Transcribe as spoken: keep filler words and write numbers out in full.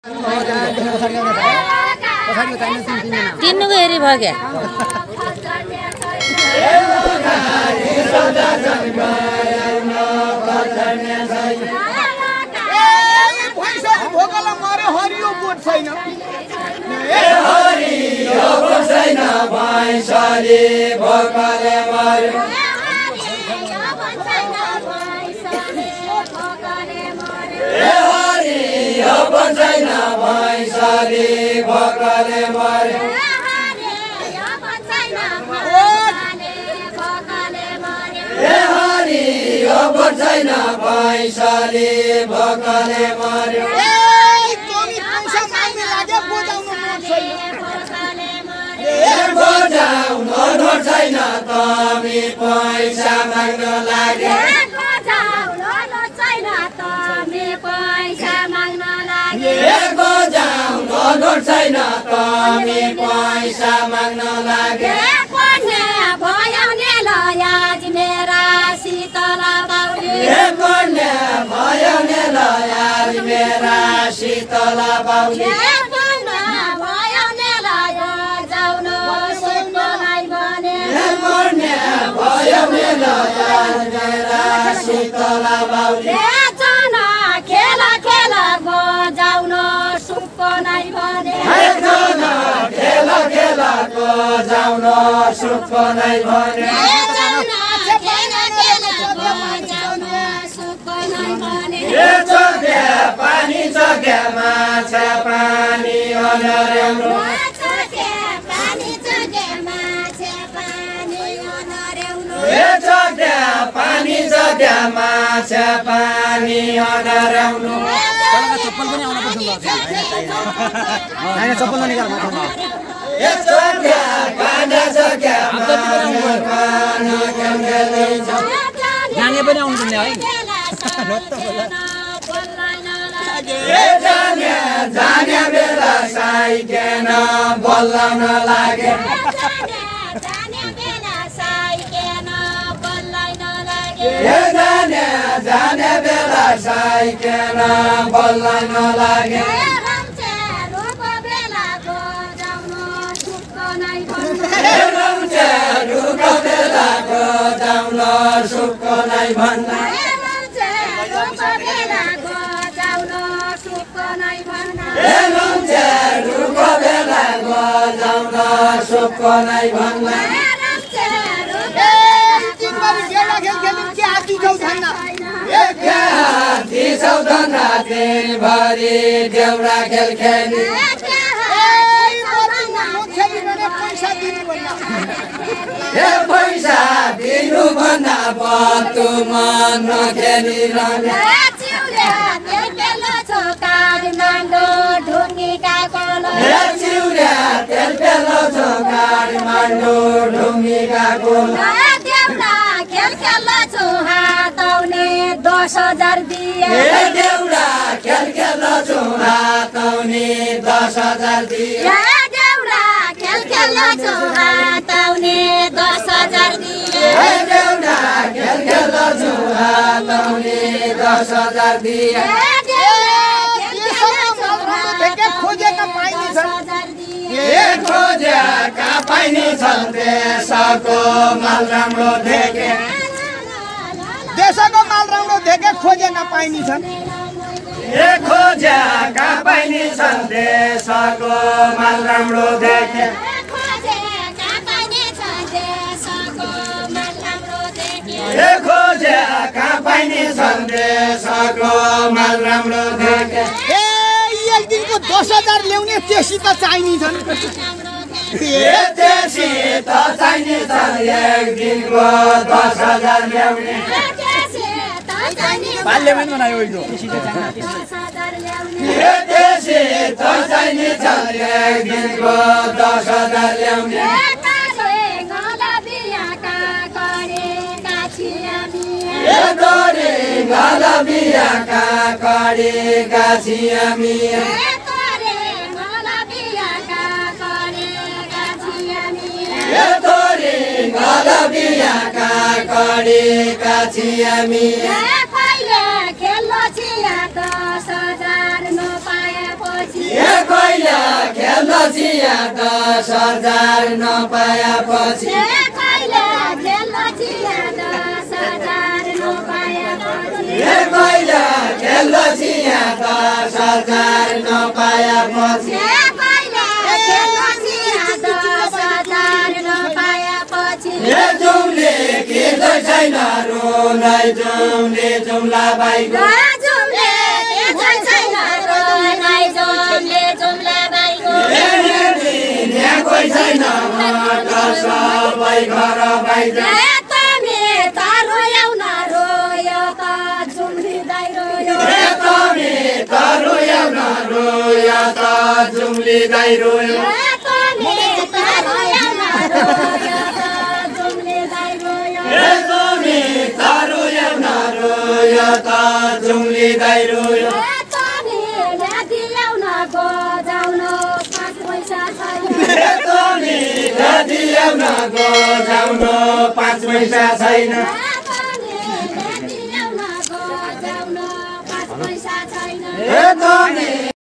किन्नुको हेरी भयो क्या भोकला मारे हरियो बोट छैन ए हरियो बोट छैन भैँसले भोकले मर्यो ए हरियो बोट छैन भैँसले भोकले मर्यो ए हरियो बोट छैन भैँसले भोकले मर्यो बजाउन नोट छैन तमी पैसा माग्न लागे बजाउन नोट छैन तमी पैसा माग्न लागे बजाउन नोट छैन तमी पैसा माग्न लागे कन्या भयो नि लयाज मेरा शीतला बाउली कन्या भयो नि लयाज मेरा शीतला बाउली शीतला बाउली खेला खेला बजाउन सुक्को नै भने खेला खेला बजाउन सुक्को नै भने पानी चक्या माछा पानी अनर्याउनु पानी जग्या माछा पानी अनर्याउनु चप्पल पनि आउन पर्छ हैन चप्पल निकाल माथि ए जग्या काण्डा जग्या पानी गङ्गले जाने पनि आउनु पर्ने है ए जाने जाने बेला साइकेन बोलाउन लागे ए जाने जाने बेला साइकेन बोल्न नलागे ए रम्चे रुख बेलाको जाउन सुक्को नै भन्ना ए रम्चे रुख बेलाको जाउन सुक्को नै भन्ना ए रम्चे रुख बेलाको जाउन सुक्को नै भन्ना दिन भरि देउरा खेल खेली ए पैसा दिनु भन्दा बतु मन खेलिरहने ए चिउरा तेल पेलो छ काठमाडौँ ढुङ्गीका गोला दस हजार दिए देउरा खेल खेल छु हातौनी दस हजार दिए देउरा खेल खेल छु हातौनी दस हजार दिए देउरा खेल खेल छु हातौनी दस हजार दिए खोजेका पाइने छन् देशको माल राम्रो देखे देशको माल राम्रो देखे खोजे नपाइने छन् ए खोजे का पाइने छन् देशको माल राम्रो देखे ए खोजे का पाइने छन् देशको माल राम्रो देखे ए एक दिनको दस हजार ल्याउने तेसी त चाहिने छन् ए तेसी त चाहिने छन् एक दिनको दस हजार ल्याउने पार्लियामेन्ट बनायो यो ए तेसी त चाहिने छन् एक दिनको दस हजार ल्याउने ए दोरे गाला बिया का करे गाछिया मिया ए दोरे गाला बिया का करे गाछिया मिया पछि ए कहिले खेल्न चिया दस हजार नपाएपछि ए कहिले खेल्न चिया दस हजार नपाएपछि ए कहिले खेल्न चिया दस हजार नपाएपछि ए कहिले खेल्न चिया दस हजार नपाएपछि ए जुम्ले किन छैन रोनै जुम्ले जुम्ला बाइको जुम्ले के छैन रोनै जुम्ले जुम्ला बाइको ए यहाँ कोही छैन सबै घर बाहिर ए तमी त रोयौ न रोयो त जुम्ली दाइ रोयो ए तमी त रोयौ न रोयो त जुम्ली दाइ रोयो ए तमी त रोयौ न रोयो त जुम्ली दाइ रोयो ए तमी त रोयौ न रोयो त जुम्ली दाइ रोयो ए तमी ल्यादियौ न बजाउन पाँच पैसा छैन ए तमी ल्यादियौ न बजाउन पाँच पैसा छैन ए तमी ल्यादियौ न बजाउन पाँच पैसा छैन ए तमी